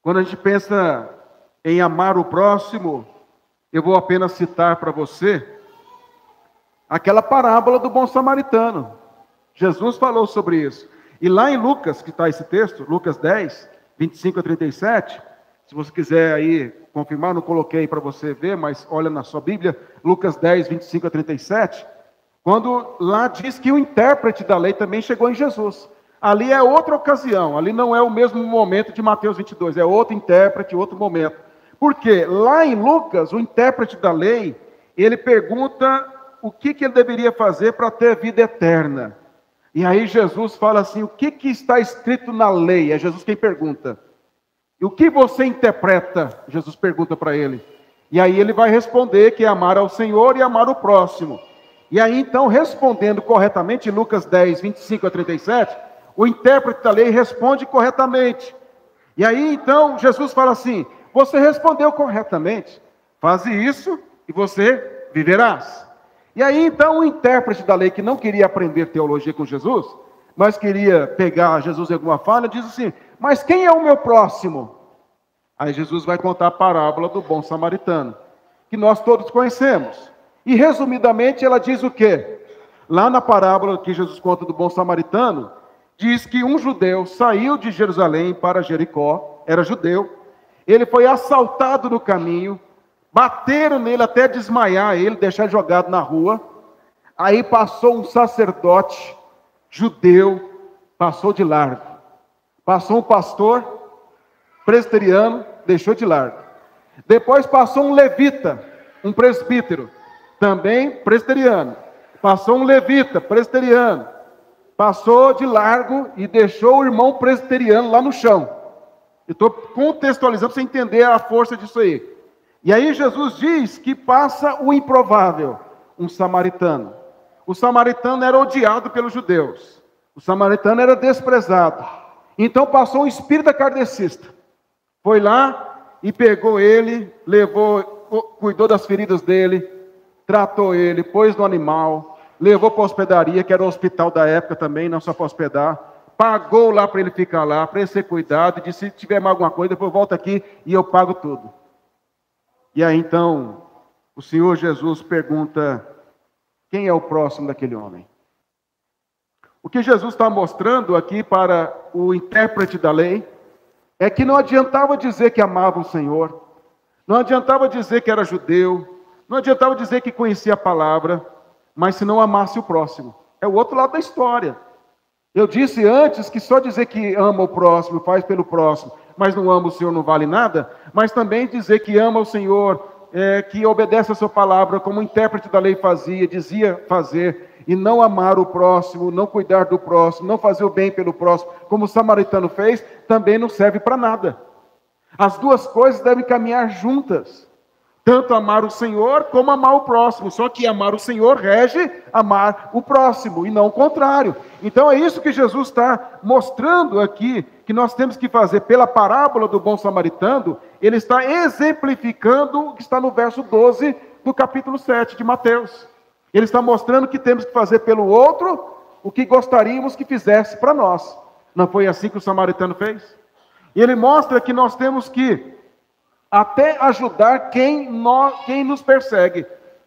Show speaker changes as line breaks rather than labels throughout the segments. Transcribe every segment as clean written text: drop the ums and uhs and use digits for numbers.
Quando a gente pensa em amar o próximo, eu vou apenas citar para você aquela parábola do bom samaritano. Jesus falou sobre isso. E lá em Lucas, que está esse texto, Lucas 10, 25 a 37, se você quiser aí confirmar, não coloquei para você ver, mas olha na sua Bíblia, Lucas 10, 25 a 37, quando lá diz que o intérprete da lei também chegou em Jesus. Ali é outra ocasião, ali não é o mesmo momento de Mateus 22, é outro intérprete, outro momento. Porque lá em Lucas, o intérprete da lei, ele pergunta o que ele deveria fazer para ter vida eterna. E aí Jesus fala assim, o que está escrito na lei? É Jesus quem pergunta. E o que você interpreta? Jesus pergunta para ele. E aí ele vai responder que é amar ao Senhor e amar o próximo. E aí então, respondendo corretamente, Lucas 10, 25 a 37, o intérprete da lei responde corretamente. E aí então, Jesus fala assim, você respondeu corretamente, faze isso e você viverás. E aí então o intérprete da lei, que não queria aprender teologia com Jesus, mas queria pegar Jesus em alguma falha, diz assim, mas quem é o meu próximo? Aí Jesus vai contar a parábola do bom samaritano, que nós todos conhecemos. E resumidamente ela diz o quê? Lá na parábola que Jesus conta do bom samaritano, diz que um judeu saiu de Jerusalém para Jericó, era judeu, ele foi assaltado no caminho, bateram nele até desmaiar ele, deixar jogado na rua. Aí passou um sacerdote judeu, passou de largo. Passou um pastor presbiteriano, deixou de largo. Depois passou um levita, um presbítero, também presbiteriano. Passou um levita, presbiteriano. Passou de largo e deixou o irmão presbiteriano lá no chão. Eu estou contextualizando para você entender a força disso aí. E aí Jesus diz que passa o improvável, um samaritano. O samaritano era odiado pelos judeus. O samaritano era desprezado. Então passou um espírito kardecista. Foi lá e pegou ele, levou, cuidou das feridas dele, tratou ele, pôs no animal, levou para a hospedaria, que era o hospital da época também, não só para hospedar. Pagou lá para ele ficar lá, para ele ser cuidado, e disse, se tiver mais alguma coisa, depois volta aqui e eu pago tudo. E aí então, o Senhor Jesus pergunta, quem é o próximo daquele homem? O que Jesus está mostrando aqui para o intérprete da lei, é que não adiantava dizer que amava o Senhor, não adiantava dizer que era judeu, não adiantava dizer que conhecia a palavra, mas se não amasse o próximo. É o outro lado da história. Eu disse antes que só dizer que ama o próximo, faz pelo próximo, mas não ama o Senhor não vale nada, mas também dizer que ama o Senhor, que obedece a sua palavra, como o intérprete da lei fazia, dizia fazer, e não amar o próximo, não cuidar do próximo, não fazer o bem pelo próximo, como o samaritano fez, também não serve para nada. As duas coisas devem caminhar juntas. Tanto amar o Senhor como amar o próximo. Só que amar o Senhor rege amar o próximo e não o contrário. Então é isso que Jesus está mostrando aqui, que nós temos que fazer pela parábola do bom samaritano. Ele está exemplificando o que está no verso 12 do capítulo 7 de Mateus. Ele está mostrando que temos que fazer pelo outro o que gostaríamos que fizesse para nós. Não foi assim que o samaritano fez? E ele mostra que nós temos que até ajudar quem nos persegue.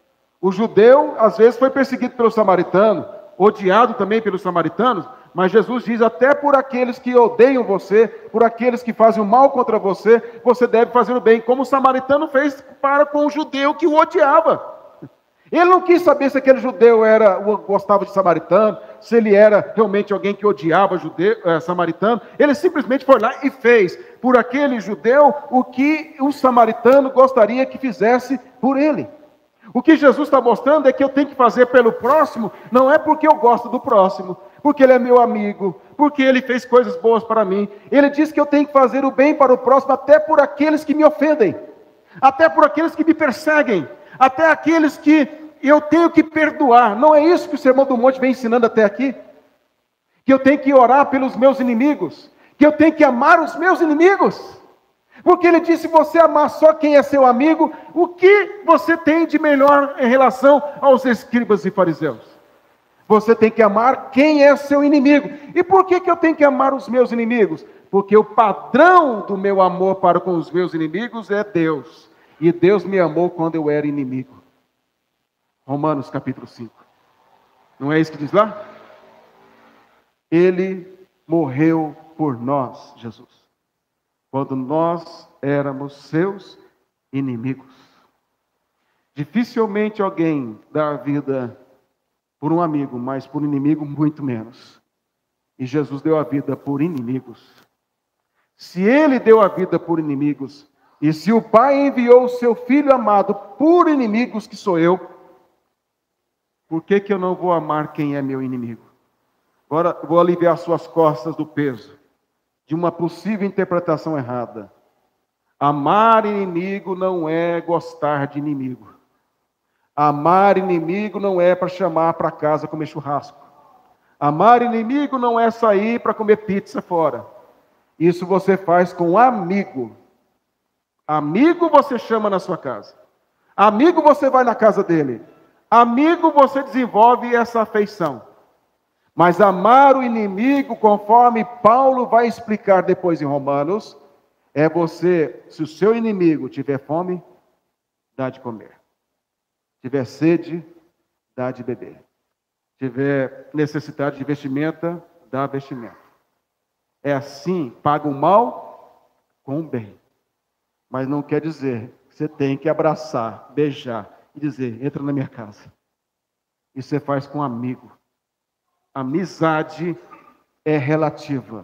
O judeu, às vezes, foi perseguido pelo samaritano, odiado também pelos samaritanos, mas Jesus diz, até por aqueles que odeiam você, por aqueles que fazem o mal contra você, você deve fazer o bem, como o samaritano fez para com o judeu que o odiava. Ele não quis saber se aquele judeu gostava de samaritano, se ele era realmente alguém que odiava samaritano. Ele simplesmente foi lá e fez por aquele judeu o que o samaritano gostaria que fizesse por ele. O que Jesus está mostrando é que eu tenho que fazer pelo próximo, não é porque eu gosto do próximo, porque ele é meu amigo, porque ele fez coisas boas para mim. Ele diz que eu tenho que fazer o bem para o próximo, até por aqueles que me ofendem, até por aqueles que me perseguem, até aqueles que eu tenho que perdoar. Não é isso que o Sermão do Monte vem ensinando até aqui? Que eu tenho que orar pelos meus inimigos, que eu tenho que amar os meus inimigos. Porque ele disse, se você amar só quem é seu amigo, o que você tem de melhor em relação aos escribas e fariseus? Você tem que amar quem é seu inimigo. E por que eu tenho que amar os meus inimigos? Porque o padrão do meu amor para com os meus inimigos é Deus. E Deus me amou quando eu era inimigo. Romanos capítulo 5. Não é isso que diz lá? Ele morreu por nós, Jesus, quando nós éramos seus inimigos. Dificilmente alguém dá a vida por um amigo, mas por um inimigo muito menos. E Jesus deu a vida por inimigos. Se ele deu a vida por inimigos, e se o Pai enviou o seu Filho amado por inimigos, que sou eu, por que eu não vou amar quem é meu inimigo? Agora vou aliviar suas costas do peso de uma possível interpretação errada. Amar inimigo não é gostar de inimigo. Amar inimigo não é para chamar para casa comer churrasco. Amar inimigo não é sair para comer pizza fora. Isso você faz com amigo. Amigo você chama na sua casa. Amigo você vai na casa dele. Amigo você desenvolve essa afeição. Mas amar o inimigo, conforme Paulo vai explicar depois em Romanos, é você, se o seu inimigo tiver fome, dá de comer. Tiver sede, dá de beber. Tiver necessidade de vestimenta, dá vestimenta. É assim, paga o mal com o bem. Mas não quer dizer que você tem que abraçar, beijar e dizer, entra na minha casa. Isso você faz com um amigo. Amizade é relativa.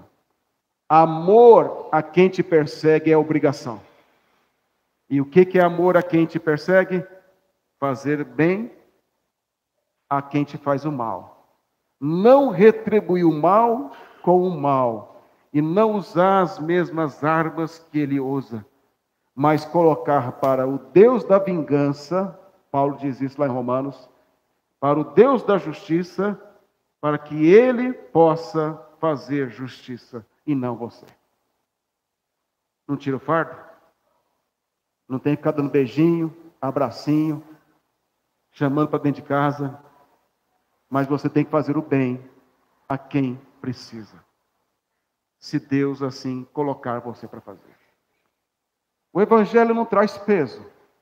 Amor a quem te persegue é obrigação. E o que é amor a quem te persegue? Fazer bem a quem te faz o mal. Não retribuir o mal com o mal. E não usar as mesmas armas que ele usa. Mas colocar para o Deus da vingança, Paulo diz isso lá em Romanos, para o Deus da justiça, para que ele possa fazer justiça e não você. Não tira o fardo? Não tem que ficar dando beijinho, abracinho, chamando para dentro de casa, mas você tem que fazer o bem a quem precisa. Se Deus assim colocar você para fazer. O Evangelho não traz peso.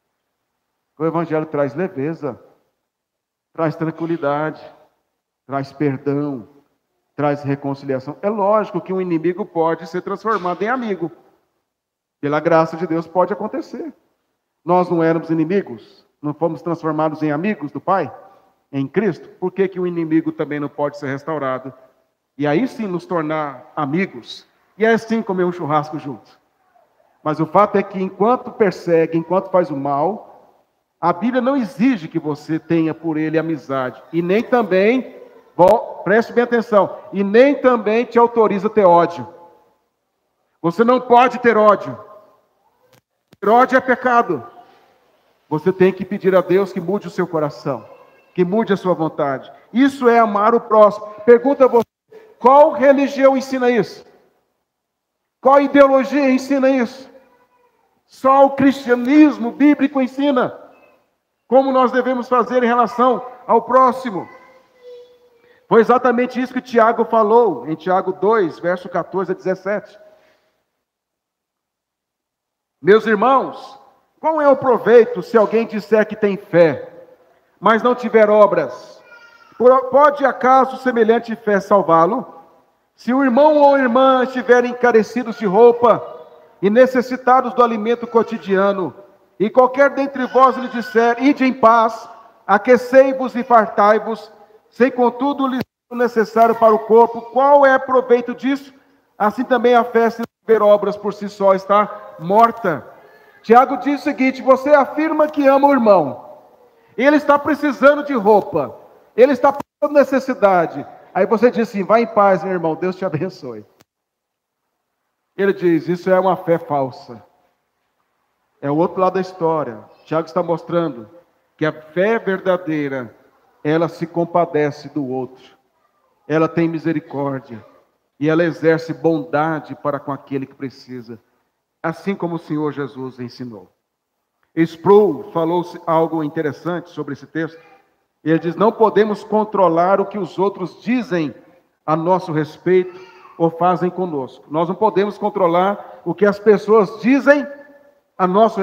O Evangelho traz leveza, traz tranquilidade, traz perdão, traz reconciliação. É lógico que um inimigo pode ser transformado em amigo. Pela graça de Deus pode acontecer. Nós não éramos inimigos, não fomos transformados em amigos do Pai, em Cristo. Por que o inimigo também não pode ser restaurado? E aí sim nos tornar amigos. E aí sim comer um churrasco juntos. Mas o fato é que enquanto persegue, enquanto faz o mal, a Bíblia não exige que você tenha por ele amizade. E nem também, preste bem atenção, e nem também te autoriza a ter ódio. Você não pode ter ódio. Ter ódio é pecado. Você tem que pedir a Deus que mude o seu coração, que mude a sua vontade. Isso é amar o próximo. Pergunta a você, qual religião ensina isso? Qual ideologia ensina isso? Só o cristianismo bíblico ensina como nós devemos fazer em relação ao próximo. Foi exatamente isso que Tiago falou em Tiago 2, verso 14 a 17. Meus irmãos, qual é o proveito se alguém disser que tem fé, mas não tiver obras? Pode acaso semelhante fé salvá-lo? Se o irmão ou a irmã estiverem encarecidos de roupa e necessitados do alimento cotidiano, e qualquer dentre vós lhe disser, ide em paz, aquecei-vos e fartai-vos, sem contudo lhes ser necessário para o corpo, qual é o proveito disso? Assim também a fé, se não tiver obras por si só, está morta. Tiago diz o seguinte, você afirma que ama o irmão, ele está precisando de roupa, ele está passando necessidade, aí você diz assim, vai em paz, meu irmão, Deus te abençoe. Ele diz, isso é uma fé falsa. É o outro lado da história. Tiago está mostrando que a fé verdadeira, ela se compadece do outro. Ela tem misericórdia. E ela exerce bondade para com aquele que precisa. Assim como o Senhor Jesus ensinou. Sproul falou algo interessante sobre esse texto. Ele diz: não podemos controlar o que os outros dizem a nosso respeito ou fazem conosco. Nós não podemos controlar o que as pessoas dizem a nosso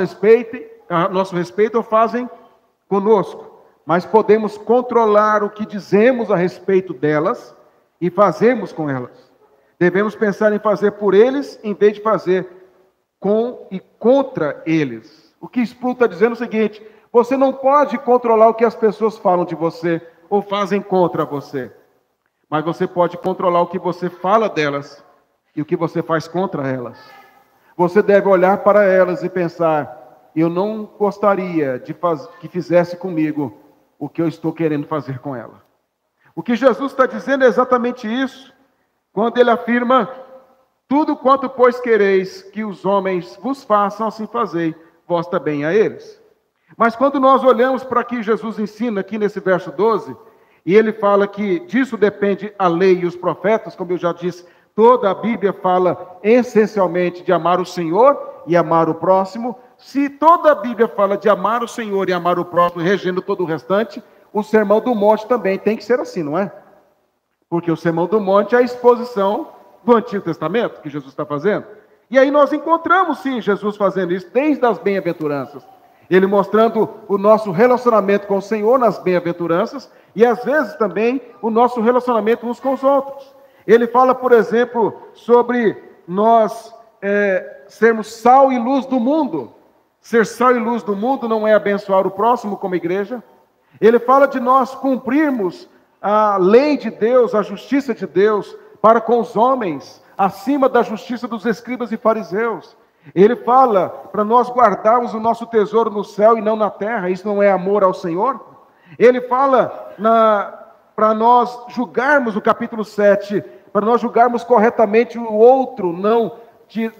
respeito ou fazem conosco. Mas podemos controlar o que dizemos a respeito delas e fazemos com elas. Devemos pensar em fazer por eles, em vez de fazer com e contra eles. O que Spurgeon está dizendo é o seguinte: você não pode controlar o que as pessoas falam de você ou fazem contra você. Mas você pode controlar o que você fala delas e o que você faz contra elas. Você deve olhar para elas e pensar: eu não gostaria que fizesse comigo o que eu estou querendo fazer com ela. O que Jesus está dizendo é exatamente isso, quando ele afirma: tudo quanto, pois, quereis que os homens vos façam, assim fazei vós também a eles. Mas quando nós olhamos para que Jesus ensina aqui nesse verso 12, e ele fala que disso depende a lei e os profetas, como eu já disse, toda a Bíblia fala essencialmente de amar o Senhor e amar o próximo. Se toda a Bíblia fala de amar o Senhor e amar o próximo, regendo todo o restante, o Sermão do Monte também tem que ser assim, não é? Porque o Sermão do Monte é a exposição do Antigo Testamento que Jesus está fazendo. E aí nós encontramos, sim, Jesus fazendo isso desde as bem-aventuranças. Ele mostrando o nosso relacionamento com o Senhor nas bem-aventuranças e, às vezes, também o nosso relacionamento uns com os outros. Ele fala, por exemplo, sobre nós sermos sal e luz do mundo. Ser sal e luz do mundo não é abençoar o próximo como igreja. Ele fala de nós cumprirmos a lei de Deus, a justiça de Deus, para com os homens, acima da justiça dos escribas e fariseus. Ele fala para nós guardarmos o nosso tesouro no céu e não na terra. Isso não é amor ao Senhor? Ele fala para nós julgarmos, no capítulo 7, para nós julgarmos corretamente o outro, não de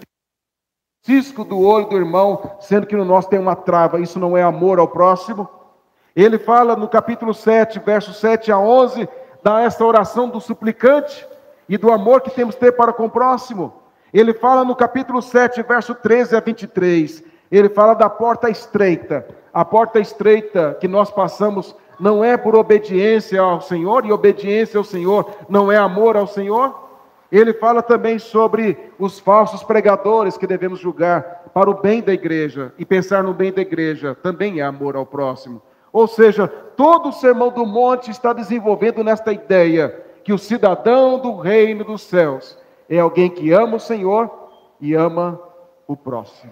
cisco do olho do irmão, sendo que no nosso tem uma trava. Isso não é amor ao próximo? Ele fala no capítulo 7, versos 7 a 11, dá essa oração do suplicante e do amor que temos que ter para com o próximo. Ele fala no capítulo 7, verso 13 a 23, ele fala da porta estreita. A porta estreita que nós passamos não é por obediência ao Senhor, e obediência ao Senhor não é amor ao Senhor. Ele fala também sobre os falsos pregadores que devemos julgar para o bem da igreja, e pensar no bem da igreja também é amor ao próximo. Ou seja, todo o Sermão do Monte está desenvolvendo nesta ideia que o cidadão do reino dos céus é alguém que ama o Senhor e ama o próximo.